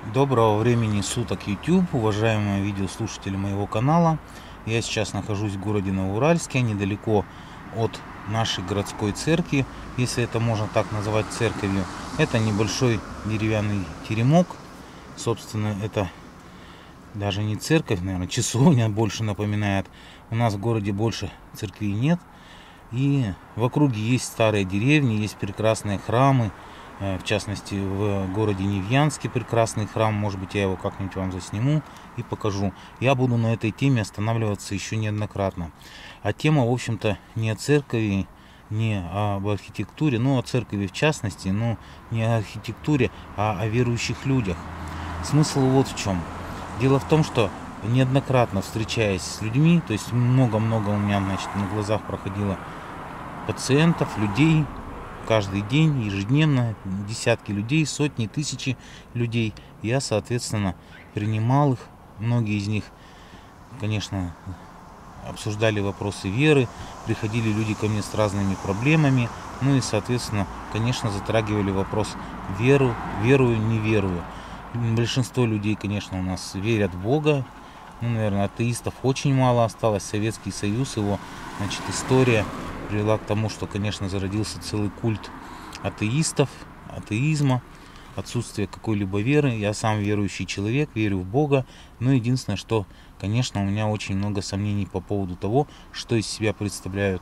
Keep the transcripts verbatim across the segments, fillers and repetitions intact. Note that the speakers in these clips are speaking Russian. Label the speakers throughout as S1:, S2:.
S1: Доброго времени суток, YouTube, уважаемые видеослушатели моего канала. Я сейчас нахожусь в городе Новоуральске, недалеко от нашей городской церкви, если это можно так назвать церковью. Это небольшой деревянный теремок. Собственно, это даже не церковь, наверное, часовня больше напоминает. У нас в городе больше церквей нет. И в округе есть старые деревни, есть прекрасные храмы. В частности, в городе Невьянске прекрасный храм. Может быть, я его как-нибудь вам засниму и покажу. Я буду на этой теме останавливаться еще неоднократно. А тема, в общем-то, не о церкви, не об архитектуре, но о церкви в частности, но не о архитектуре, а о верующих людях. Смысл вот в чем. Дело в том, что неоднократно встречаясь с людьми, то есть много-много у меня, значит, на глазах проходило пациентов, людей, каждый день, ежедневно, десятки людей, сотни, тысячи людей. Я, соответственно, принимал их. Многие из них, конечно, обсуждали вопросы веры. Приходили люди ко мне с разными проблемами. Ну и, соответственно, конечно, затрагивали вопрос веру, верую, не верую. Большинство людей, конечно, у нас верят в Бога. Ну, наверное, атеистов очень мало осталось. Советский Союз, его, значит, история привела к тому, что, конечно, зародился целый культ атеистов, атеизма, отсутствие какой-либо веры. Я сам верующий человек, верю в Бога, но единственное, что, конечно, у меня очень много сомнений по поводу того, что из себя представляют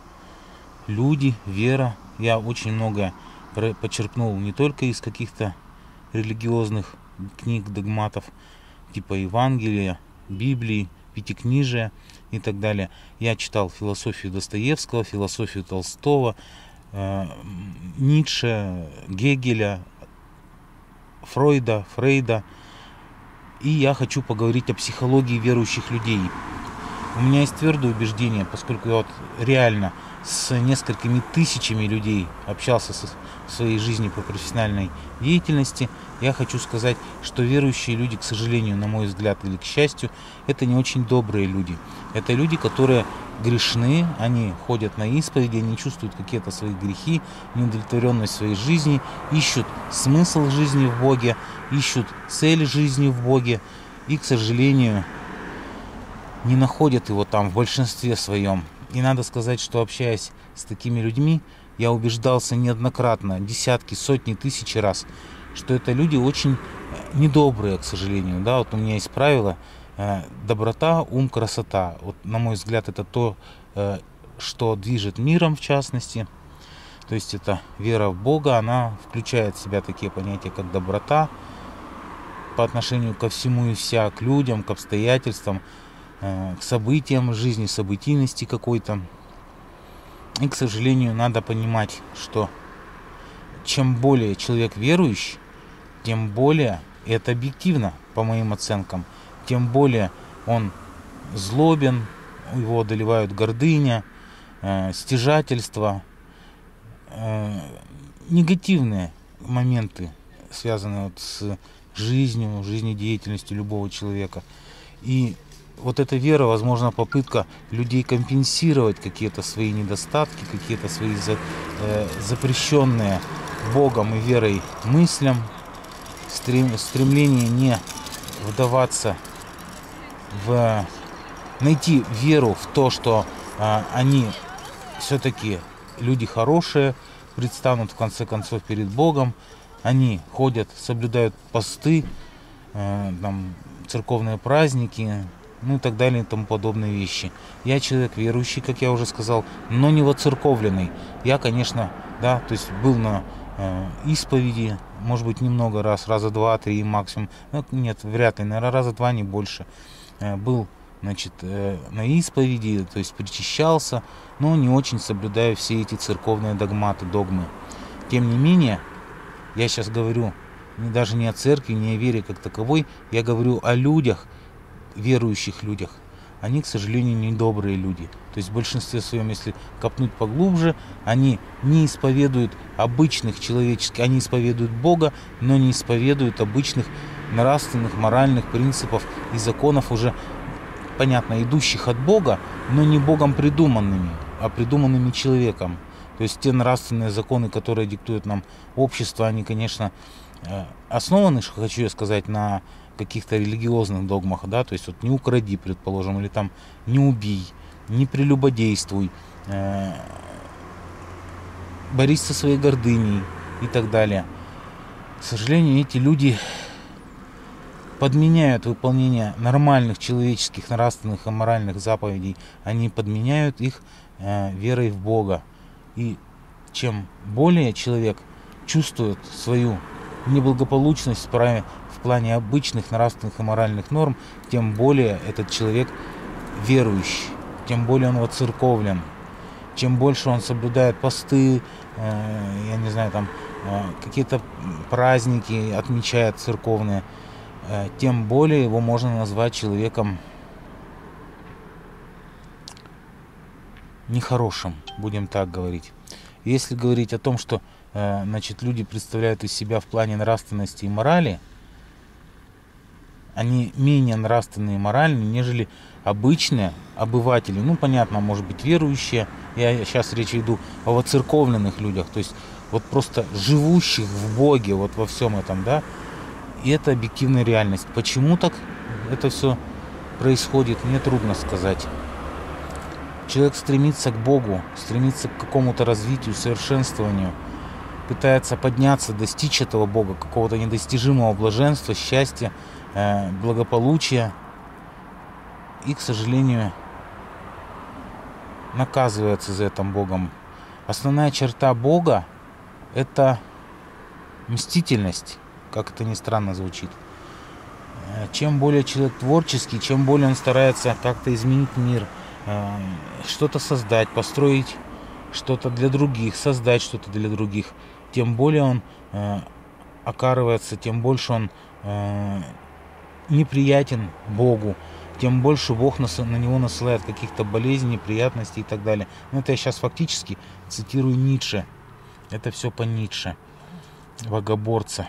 S1: люди, вера. Я очень много почерпнул не только из каких-то религиозных книг, догматов, типа Евангелия, Библии, Пятикнижия и так далее. Я читал философию Достоевского, философию Толстого, э, Ницше, Гегеля, Фройда, Фрейда. И я хочу поговорить о психологии верующих людей. У меня есть твердое убеждение, поскольку я вот реально с несколькими тысячами людей общался со, в своей жизни по профессиональной деятельности, я хочу сказать, что верующие люди, к сожалению, на мой взгляд, или к счастью, это не очень добрые люди. Это люди, которые грешны, они ходят на исповеди, они чувствуют какие-то свои грехи, неудовлетворенность своей жизни, ищут смысл жизни в Боге, ищут цель жизни в Боге и, к сожалению, не находят его там в большинстве своем. И надо сказать, что общаясь с такими людьми, я убеждался неоднократно, десятки, сотни, тысячи раз, что это люди очень недобрые, к сожалению. Да, вот у меня есть правило: доброта, ум, красота. Вот, на мой взгляд, это то, что движет миром в частности. То есть это вера в Бога, она включает в себя такие понятия, как доброта по отношению ко всему и вся, к людям, к обстоятельствам, к событиям жизни, событийности какой-то. И, к сожалению, надо понимать, что чем более человек верующий, тем более, и это объективно, по моим оценкам, тем более он злобен, его одолевают гордыня, э, стяжательство, э, негативные моменты, связанные вот с жизнью, жизнедеятельностью любого человека. И вот эта вера, возможно, попытка людей компенсировать какие-то свои недостатки, какие-то свои за, э, запрещенные Богом и верой мыслям, стрем, стремление не вдаваться в... найти веру в то, что э, они все-таки люди хорошие, предстанут в конце концов перед Богом, они ходят, соблюдают посты, э, там, церковные праздники, ну и так далее и тому подобные вещи. Я человек верующий, как я уже сказал, но не воцерковленный. Я, конечно, да, то есть был на э, исповеди, может быть, немного раз, раза два, три максимум. Ну, нет, вряд ли, наверное, раза два, не больше. Э, был, значит, э, на исповеди, то есть причащался, но не очень соблюдаю все эти церковные догматы, догмы. Тем не менее, я сейчас говорю не, даже не о церкви, не о вере как таковой, я говорю о людях, верующих людях. Они, к сожалению, недобрые люди. То есть в большинстве своем, если копнуть поглубже, они не исповедуют обычных человеческих, они исповедуют Бога, но не исповедуют обычных нравственных, моральных принципов и законов, уже, понятно, идущих от Бога, но не Богом придуманными, а придуманными человеком. То есть те нравственные законы, которые диктует нам общество, они, конечно, основаны, хочу я сказать, на каких-то религиозных догмах, да, то есть вот не укради, предположим, или там не убей, не прелюбодействуй, э, борись со своей гордыней и так далее. К сожалению, эти люди подменяют выполнение нормальных человеческих, нравственных и моральных заповедей, они подменяют их э, верой в Бога. И чем более человек чувствует свою неблагополучность в, праве, в плане обычных нравственных и моральных норм, тем более этот человек верующий, тем более он воцерковлен, чем больше он соблюдает посты, э, я не знаю, там э, какие-то праздники отмечает церковные, э, тем более его можно назвать человеком нехорошим, будем так говорить. Если говорить о том, что э, значит, люди представляют из себя в плане нравственности и морали, они менее нравственные и моральные, нежели обычные обыватели. Ну, понятно, может быть, верующие. Я сейчас речь веду о воцерковленных людях, то есть вот просто живущих в Боге, вот во всем этом, да. И это объективная реальность. Почему так это все происходит, мне трудно сказать. Человек стремится к Богу, стремится к какому-то развитию, совершенствованию, пытается подняться, достичь этого Бога, какого-то недостижимого блаженства, счастья, э, благополучия. И, к сожалению, наказывается за это Богом. Основная черта Бога – это мстительность, как это ни странно звучит. Чем более человек творческий, чем более он старается как-то изменить мир, что-то создать, построить что-то для других, создать что-то для других, тем более он э, окарывается, тем больше он э, неприятен Богу, тем больше Бог на, на него насылает каких-то болезней, неприятностей и так далее. Но это я сейчас фактически цитирую Ницше. Это все по Ницше, богоборца.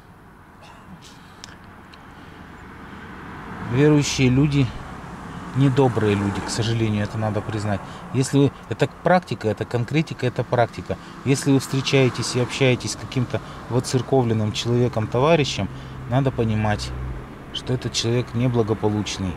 S1: Верующие люди недобрые люди, к сожалению, это надо признать. Если вы, это практика, это конкретика, это практика. Если вы встречаетесь и общаетесь с каким-то воцерковленным человеком, товарищем, надо понимать, что этот человек неблагополучный.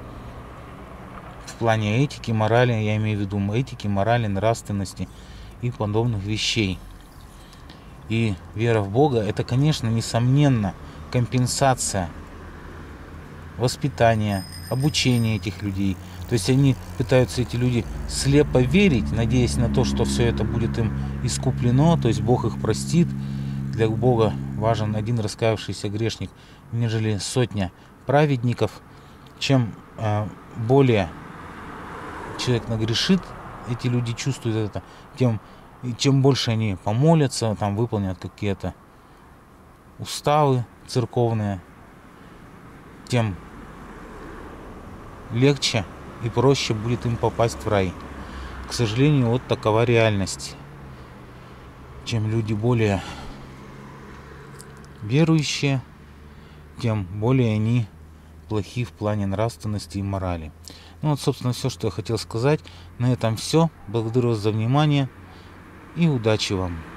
S1: В плане этики, морали, я имею в виду этики, морали, нравственности и подобных вещей. И вера в Бога, это, конечно, несомненно, компенсация воспитание, обучение этих людей. То есть они пытаются, эти люди, слепо верить, надеясь на то, что все это будет им искуплено, то есть Бог их простит. Для Бога важен один раскаявшийся грешник, нежели сотня праведников. Чем э, более человек нагрешит, эти люди чувствуют это, тем чем больше они помолятся, там выполнят какие-то уставы церковные, тем легче и проще будет им попасть в рай. К сожалению, вот такова реальность. Чем люди более верующие, тем более они плохи в плане нравственности и морали. Ну вот, собственно, все, что я хотел сказать. На этом все. Благодарю вас за внимание и удачи вам.